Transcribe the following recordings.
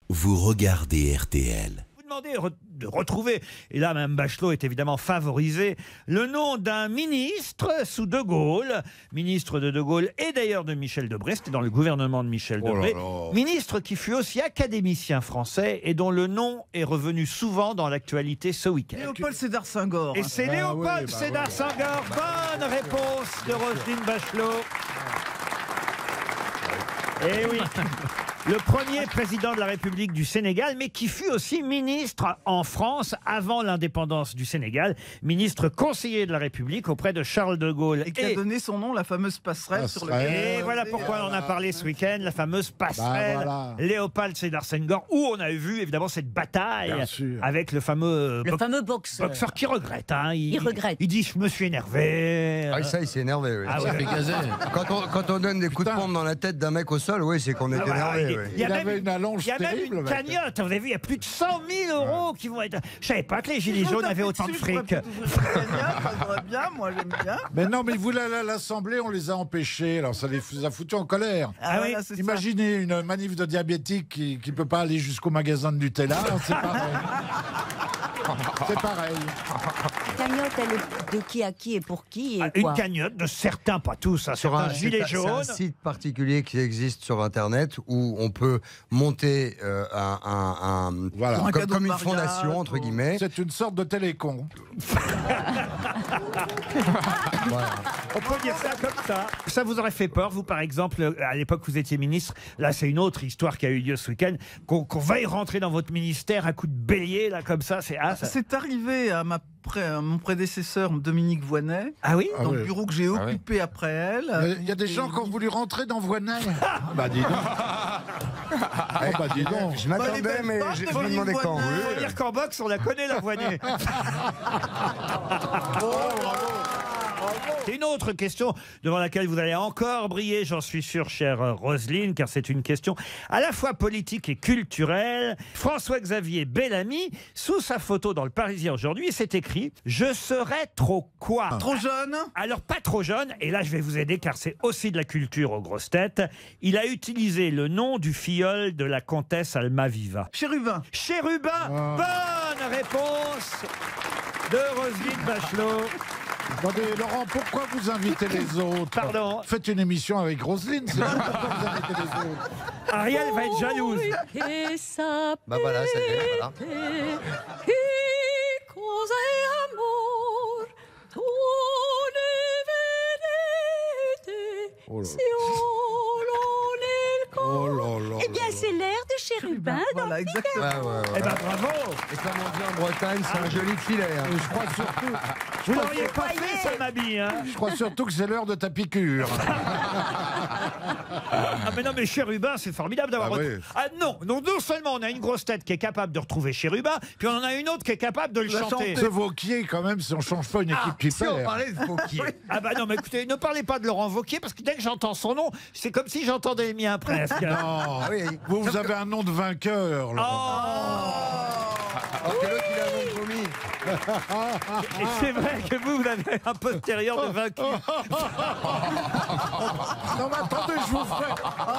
vous regardez RTL. Vous demandez de retrouver, et là Mme Bachelot est évidemment favorisée, le nom d'un ministre sous De Gaulle, ministre de Gaulle et d'ailleurs de Michel Debré, c'était dans le gouvernement de Michel Debré, ministre qui fut aussi académicien français et dont le nom est revenu souvent dans l'actualité ce week-end. Léopold Sédar Senghor. Et c'est Léopold Sédar Senghor. Bonne réponse de Roselyne Bachelot. Eh oui, le premier président de la République du Sénégal, mais qui fut aussi ministre en France avant l'indépendance du Sénégal, ministre conseiller de la République auprès de Charles de Gaulle. Et qui a donné son nom, la fameuse passerelle sur le... Et voilà pourquoi on en a parlé ce week-end, la fameuse passerelle Léopold Sédar Senghor, où on a vu évidemment cette bataille avec le fameux boxeur qui regrette. Hein. Il regrette. Il dit « je me suis énervé ». Ah ça, il s'est énervé. Oui. Ah, ouais. Quand on donne des coups de pompe dans la tête d'un mec au sol, oui, c'est qu'on est énervé. Il y a même une cagnotte, vous avez vu, il y a plus de 100 000 € qui vont être... Je savais pas que les Gilets jaunes avaient autant de fric. Bien, moi j'aime bien. Mais non, mais ils voulaient aller à l'Assemblée, on les a empêchés, alors ça les a foutus en colère. Ah oui, imaginez une manif de diabétiques qui ne peut pas aller jusqu'au magasin de Nutella, c'est pareil. C'est pareil. La cagnotte, elle est de qui à qui et pour qui et Une cagnotte de certains, pas tous, hein, sur un gilet jaune. C'est un site particulier qui existe sur Internet où on peut monter comme une fondation, entre guillemets. C'est une sorte de télécon. Voilà. On peut dire ça comme ça. Ça vous aurait fait peur, vous, par exemple, à l'époque où vous étiez ministre. Là, c'est une autre histoire qui a eu lieu ce week-end. Qu'on veuille rentrer dans votre ministère à coup de bélier, là, comme ça. C'est arrivé à mon prédécesseur Dominique Voynet, dans le bureau que j'ai occupé après elle. Il y a des gens qui ont voulu rentrer dans Voynet. Bah dis donc. Bah dis donc. Je m'attendais, mais je me demandais quand. Faut dire qu'en boxe, on la connaît, la Voynet. C'est une autre question devant laquelle vous allez encore briller, j'en suis sûr, chère Roselyne, car c'est une question à la fois politique et culturelle. François-Xavier Bellamy, sous sa photo dans le Parisien aujourd'hui, c'est écrit « Je serai trop quoi ?» Trop jeune? Alors, pas trop jeune, et là je vais vous aider car c'est aussi de la culture aux grosses têtes. Il a utilisé le nom du filleul de la comtesse Almaviva. Chérubin. Chérubin. Bonne réponse de Roselyne Bachelot. Attendez, Laurent, pourquoi vous invitez les autres? Pardon. Faites une émission avec Roselyne, c'est pourquoi vous invitez les autres. Ariel va être jalouse. Bah voilà, ça y est, voilà. Eh bien, c'est l'air de Chérubin. Voilà, exactement. Eh ben bravo. Et comme on dit en Bretagne, c'est un joli filet. Hein. Je crois surtout... Vous l'auriez pas fait, ça m'a dit. Hein. Je crois surtout que c'est l'heure de ta piqûre. Ah mais non, mais Chérubin, c'est formidable d'avoir... Ah non, non seulement on a une grosse tête qui est capable de retrouver Chérubin, puis on en a une autre qui est capable de le chanter. Ce Vauquier, quand même, si on change pas une équipe qui perd. Si on parlait de Vauquier. Ah bah non, mais écoutez, ne parlez pas de Laurent Wauquiez, parce que dès que j'entends son nom, c'est comme si j'entendais le mien presque. Non, vous avez un nom de vainqueur. C'est l'autre qui a un nom de vomi. Et c'est vrai que vous avez un postérieur de vaincu. Non mais attendez, je vous ferai...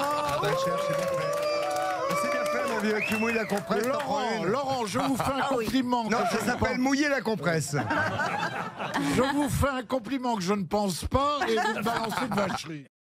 C'est bien fait, mon vieux, tu mouilles la compresse. Laurent, je vous fais un compliment. Non, ça s'appelle mouiller la compresse. Je vous fais un compliment que je ne pense pas et vous me balancez de vacherie.